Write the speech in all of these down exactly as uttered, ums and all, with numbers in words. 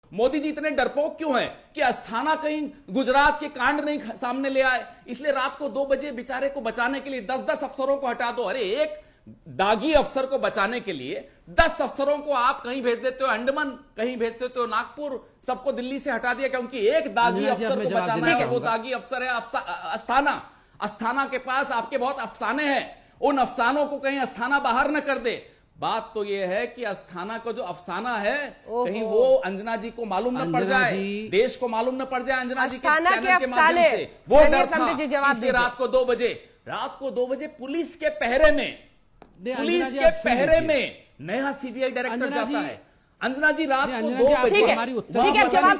मोदी जी इतने डरपोक क्यों हैं कि अस्थाना कहीं गुजरात के कांड नहीं सामने ले आए, इसलिए रात को दो बजे बेचारे को बचाने के लिए दस दस अफसरों को हटा दो। अरे एक दागी अफसर को बचाने के लिए दस अफसरों को आप कहीं भेज देते हो अंडमान, कहीं भेज देते हो नागपुर, सबको दिल्ली से हटा दिया क्योंकि एक दागी अफसर को बचाना है। वो दागी अफसर है अस्थाना। अस्थाना के पास आपके बहुत अफसाने हैं, उन अफसानों को कहीं अस्थाना बाहर न कर दे। बात तो यह है कि अस्थाना का जो अफसाना है कहीं वो अंजना जी को मालूम न पड़ जाए, देश को मालूम न पड़ जाए अंजना जी के चैनल के माध्यम से। वो डर था कि रात को दो बजे रात को दो बजे पुलिस के पहरे में पुलिस के पहरे में नया सीबीआई डायरेक्टर जाता है। अंजना जी रात को दो बजे ठीक है, ठीक है, जवाब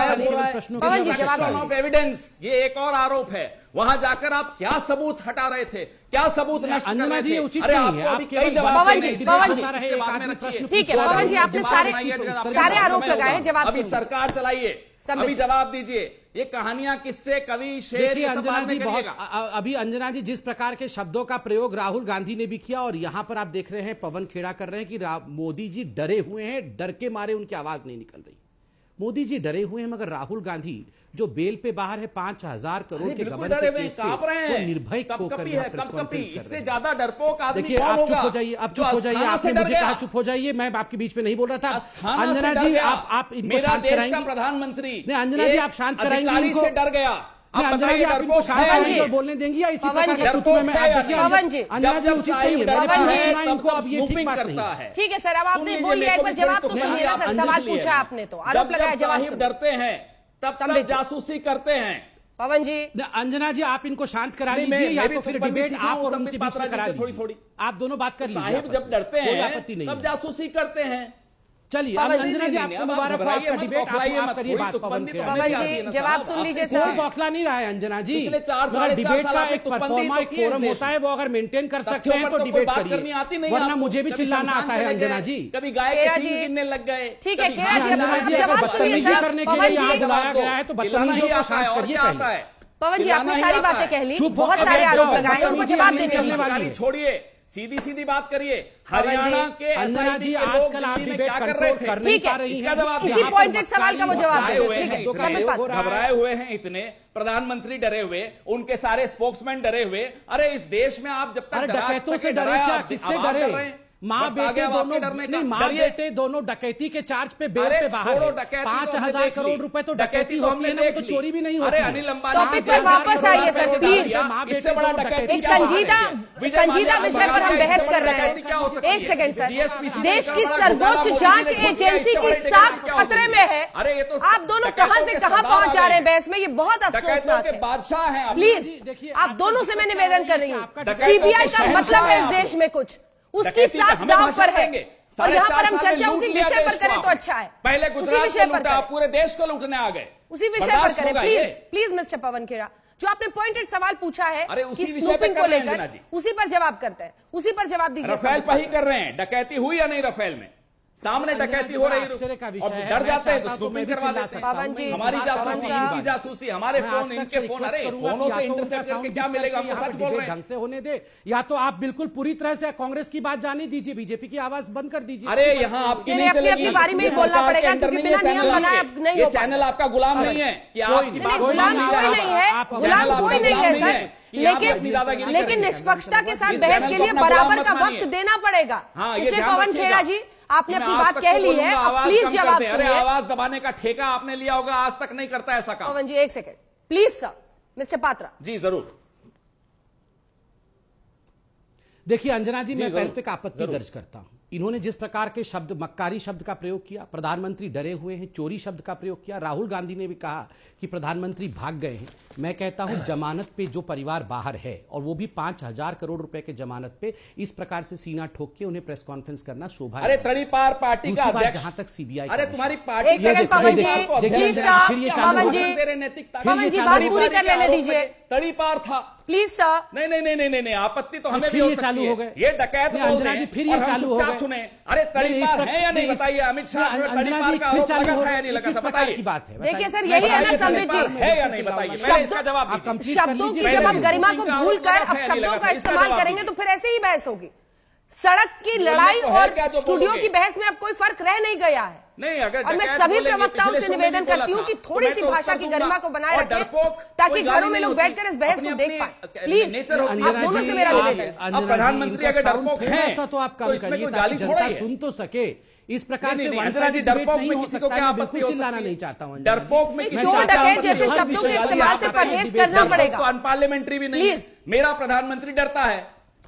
दीजिए पवन जी, जवाब ऑफ एविडेंस, ये एक और आरोप है। वहां जाकर आप क्या सबूत हटा रहे थे, क्या सबूत नष्ट कर रहे थे? उचित अरे नहीं है, आप कई जवाब पवन जी, पवन जी, प्रश्न ठीक है पवन जी, आपने सारे सारे आरोप लगाए हैं, जवाब अभी सरकार चलाइए, अभी जवाब दीजिए। ये कहानियां किससे, कवि शेर, देखिए अंजना जी बहुत अभी अंजना जी जिस प्रकार के शब्दों का प्रयोग राहुल गांधी ने भी किया और यहां पर आप देख रहे हैं पवन खेड़ा कर रहे हैं कि मोदी जी डरे हुए हैं, डर के मारे उनकी आवाज नहीं निकल रही। मोदी जी डरे हुए हैं मगर राहुल गांधी जो बेल पे बाहर है पांच हजार करोड़ के गबन के केस पे वो निर्भय होकर प्रेस कॉन्फ्रेंस कर रहे हैं। ज्यादा डरपोक आदमी देखिए आप चुप हो जाइए, आप चुप हो जाइए, आपने मुझे कहा चुप हो जाइए, मैं आपके बीच में नहीं बोल रहा था। अंजना जी आप आप इनको शांत कराएंगे? प्रधानमंत्री नहीं अंजना जी आप शांत कराएंगे इनको? डर गया अंजना जी आप इनको शांत कराएंगे और बोलने देंगे या इसी प्रकार के सूत्र में मैं देखिए पवन जी, अंजना जी उचित नहीं है, मैंने पूछना इनको अब ये ठीक बात नहीं है। ठीक है सर, अब आपने बोल लिया, एक बार जवाब तो सुनिए ना सर, सवाल पूछा आपने तो आरोप लगाया, जवाब डरते हैं तब तब जासूसी करते हैं। पवन जी अंजना जी आप इनको शांत करा लीजिए या तो फिर डिबेट आप और उनके बीच में करा थोड़ी थोड़ी आप दोनों बात कर लीजिए। साहिब जब डरते हैं तब जासूसी करते हैं। चलिए अंजना जी आपको मुबारक हो, आपका डिबेट आप करिए बात। पवन जी जवाब सुन लीजिए सर। कोई बौखला नहीं रहा है अंजना जी, मगर डिबेट का एक परफॉर्मा एक फोरम होता है, वो अगर मेंटेन कर सकते हैं तो डिबेट करिए, वरना मुझे भी चिल्लाना आता है अंजना जी। कभी गाय के सींग गिनने लग गए। ठीक है अंजना जी, अगर बदतमीजी करने के लिए यहाँ बुलाया गया है तो बदतमीजियों को शांत करिए पहले। पवन जी आपने सारी बातें कह ली, बहुत सारे आरोप लगाए, उनको जवाब दीजिए। छोड़िए, सीधी सीधी बात करिए। हरियाणा के अंजना जी आजकल आप डिबेट कंट्रोल कर नहीं पा रही हैं, इसी पॉइंटेड सवाल का वो जवाब दीजिए। घबराए हुए हैं इतने, प्रधानमंत्री डरे हुए, उनके सारे स्पोक्समैन डरे हुए। अरे इस देश में आप जब तक डकैतों से डरे क्या, किससे डरे? माँ बेटे दोनों नहीं, माँ बेटे दोनों डकैती के चार्ज पे बेल पे बाहर है। पांच हजार करोड़ रुपए तो डकैती होती है ना, वो तो चोरी भी नहीं होती। अरे अनिल अंबानी टॉपिक पर वापस आइए सर प्लीज। इससे बड़ा डकैती एक संजीदा संजीदा विषय पर हम बहस कर रहे हैं। एक सेकंड सर, देश की सर्वोच्च जांच एजेंसी की साख खतरे में है। आप दोनों कहां से कहां पहुंच जा रहे हैं बहस में, ये बहुत अफसोसनाक है। बादशाह है प्लीज, आप दोनों से मैं निवेदन कर रही हूँ, सीबीआई का मतलब है इस देश में कुछ, उसकी साथ दांव पर है और यहाँ पर हम चर्चा उसी विषय पर करें तो अच्छा है। पहले गुजरात को लूटा, पूरे देश को लूटने आ गए, उसी विषय पर करें please please. Mister Pawan Khera, जो आपने पॉइंटेड सवाल पूछा है कि स्नूपिंग को लेकर, उसी पर जवाब करते हैं, उसी पर जवाब दीजिए। रफेल पर ही कर रहे हैं, डकैती हुई या नहीं रफेल में? सामने डकैती हो रही है और डर जाते हैं तो स्नूपिंग करवा देते हैं। हमारी जासूसी, इनकी जासूसी, हमारे फोन, इनके फोन, अरे फोनों से इंटरसेप्ट करके क्या मिलेगा? हम सच बोल रहे हैं। ढंग से होने दे, या तो आप बिल्कुल पूरी तरह से कांग्रेस की बात जाने दीजिए, बीजेपी की आवाज बंद कर दीजिए। अरे यहाँ आपकी नहीं चलेगी, अपनी बारी में बोलना पड़ेगा क्योंकि बिना नियम बनाए नहीं हो। चैनल आपका गुलाम नहीं है कि आपकी गुलाम कोई नहीं है, गुलाम कोई नहीं है सर, लेकिन लेकिन निष्पक्षता के साथ बहस के लिए बराबर का वक्त देना पड़ेगा। इसलिए पवन खेड़ा जी आपने अपनी बात कह ली है, प्लीज जवाब सुनिए। अरे आवाज दबाने का ठेका आपने लिया होगा, आज तक नहीं करता ऐसा काम। पवन जी एक second please sir. Mister Patra ji जरूर। देखिए अंजना जी, मैं पहले तक आपत्ति दर्ज करता हूं, इन्होंने जिस प्रकार के शब्द, मक्कारी शब्द का प्रयोग किया, प्रधानमंत्री डरे हुए हैं, चोरी शब्द का प्रयोग किया। राहुल गांधी ने भी कहा कि प्रधानमंत्री भाग गए हैं। मैं कहता हूं जमानत पे जो परिवार बाहर है और वो भी पांच हजार करोड़ रुपए के जमानत पे, इस प्रकार से सीना ठोक के उन्हें प्रेस कॉन्फ्रेंस करना शोभा। अरे तड़ीपार पार्टी का अध्यक्ष, जहां तक सीबीआई, अरे तुम्हारी पार्टी, एक second Pawan ji, please sir, Pawan ji, Pawan ji बात पूरी कर लेने दीजिए। तड़ीपार था प्लीज सर। नहीं नहीं नहीं नहीं नहीं, आपत्ति तो हमें भी हो सकती चालू हो गए, ये डकैत बोल रहे हैं, फिर ये चालू हो गए। सुने, अरे तड़ीपार है या नहीं बताइए? अमित शाह तड़ीपार का आरोप लगा था या नहीं लगा था? बताइए की बात है। देखिए सर, यही है ना संबित जी, है या नहीं बताइए, पहले इसका जवाब दीजिए। शब्दों की जब हम गरिमा को भूल कर अब शब्दों का इस्तेमाल करेंगे तो फिर ऐसे ही बहस होगी। सड़क की लड़ाई और स्टूडियो की बहस में अब कोई फर्क रह नहीं गया है। नहीं, अगर और मैं सभी प्रवक्ताओं से निवेदन करती हूँ कि थोड़ी सी भाषा की गरिमा को बनाए रखें ताकि घरों में लोग बैठकर इस बहस को देख पाए। प्लीज आप दोनों से मेरा निवेदन। प्रधानमंत्री अगर डरपोक है ऐसा तो आप काम करिए ताकि जनता सुन तो सके। इस प्रकार से अंजना जी डरपोक में किसी को क्या आपत्ति हो चिल्लाना नहीं चाहता हूं। डरपोक में चोर डकैत जैसे शब्दों के इस्तेमाल से परहेज करना पड़ेगा। अनपार्लियामेंट्री भी नहीं। मेरा प्रधानमंत्री डरता है,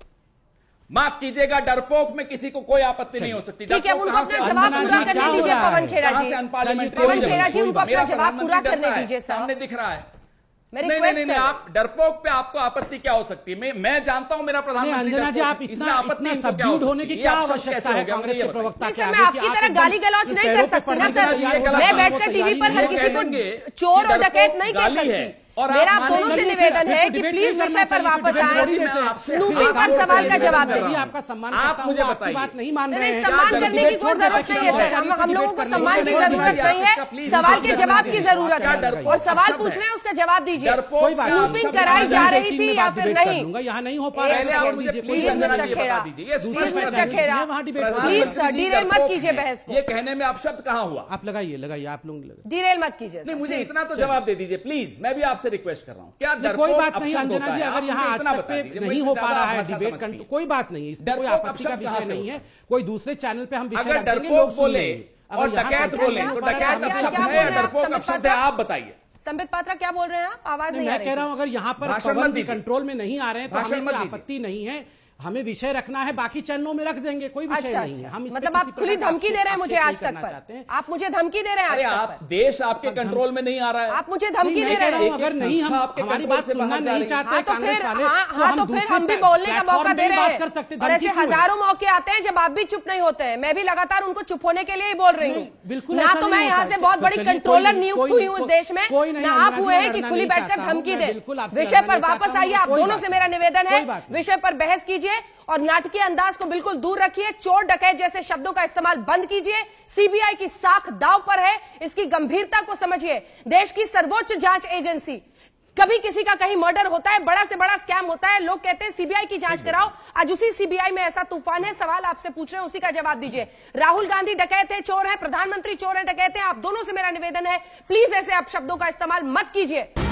माफ कीजिएगा, डरपोक में किसी को कोई आपत्ति नहीं हो सकती। ठीक है, उनको अपना जवाब पूरा करने दीजिए पवन खेड़ा जी। पवन खेड़ा जी उनको अपना जवाब पूरा करने दीजिए। सामने दिख रहा है। मेरी नहीं, नहीं, नहीं, आप डरपोक पे आपको आपत्ति क्या हो सकती है? मैं मैं जानता हूं मेरा प्रधानमंत्री अंजना जी आप इतना इतना सबड्यूड होने की क्या आवश्यकता है कांग्रेस के प्रवक्ता के आगे? मैं आपकी तरह गाली गलौज नहीं कर सकती ना सर। मैं बैठकर टीवी पर हर किसी को चोर और डकैत नहीं कह सकती। और मेरा आप दोनों से निवेदन है कि प्लीज विषय पर वापस आए, स्नूपिंग पर सवाल का जवाब दें। आपका सम्मान आप मुझे बताइए, बात नहीं मान रहे हैं। सम्मान करने की कोई जरूरत नहीं है सर। हम हम लोगों को सम्मान की जरूरत नहीं है, सवाल के जवाब की जरूरत है। और सवाल पूछ रहे हैं उसका जवाब दीजिए। स्नूपिंग कराई जा रही थी या फिर नहीं? यहाँ नहीं हो पा रहा है। Please mister Khera, please mister Khera, please derail मत कीजिए बहस को। ये कहने में आप शब्द कहाँ हुआ? आप लगाइए लगाइए आप लोग डिरेल मत कीजिए। नहीं, मुझे इतना तो जवाब दे दीजिए प्लीज। मैं भी आपसे रिक्वेस्ट कर रहा हूँ। क्या कोई बात नहीं अंजना जी, अगर यहाँ आज तक पे नहीं हो पा रहा है डिबेट कंट्रोल, कोई बात नहीं, इसमें कोई आपत्ति का विषय नहीं है। कोई दूसरे चैनल पे हम विषय रखेंगे, लोग बोले और डकैत बोले तो डकैत अपशब्द है या डरपोक अपशब्द है? आप बताइए। संबित पात्रा क्या बोल रहे हैं आप? आवाज नहीं आ रही। मैं कह रहा हूं अगर यहाँ पर पवन जी कंट्रोल में नहीं आ रहे हैं तो हमें आपत्ति नहीं है। हमें विषय रखना है, बाकी चैनलों में रख देंगे, कोई विषय अच्छा, नहीं है। हम मतलब आप खुली धमकी दे रहे हैं मुझे आज तक पर? आप मुझे धमकी दे रहे हैं आज तक पर? देश आपके कंट्रोल में नहीं आ रहा है, आप मुझे धमकी दे रहे हैं। अगर नहीं हम हमारी बात सुनना नहीं चाहते तो फिर हाँ तो फिर हम भी बोलने का मौका दे रहे हैं। और ऐसे हजारों मौके आते हैं जब आप भी चुप नहीं होते हैं। मैं भी लगातार उनको चुप होने के लिए ही बोल रही हूँ। बिल्कुल ना तो मैं यहाँ से बहुत बड़ी कंट्रोलर नियुक्त हुई हूँ इस देश में, ना आप हुए हैं कि खुली बैठकर धमकी दे। विषय पर वापस आइए। आप दोनों से मेरा निवेदन है, विषय पर बहस कीजिए और नाटकीय अंदाज को बिल्कुल दूर रखिए। चोर डकैत जैसे शब्दों का इस्तेमाल बंद कीजिए। सीबीआई की साख दांव पर है, इसकी गंभीरता को समझिए। देश की सर्वोच्च जांच एजेंसी, कभी किसी का कहीं मर्डर होता है, बड़ा से बड़ा स्कैम होता है, लोग कहते हैं सीबीआई की जांच कराओ। आज उसी सीबीआई में ऐसा तूफान है। सवाल आपसे पूछ रहे हैं, उसी का जवाब दीजिए। राहुल गांधी डकैत है, चोर है, प्रधानमंत्री चोर है, डकैत है। आप दोनों से मेरा निवेदन है, प्लीज ऐसे आप शब्दों का इस्तेमाल मत कीजिए।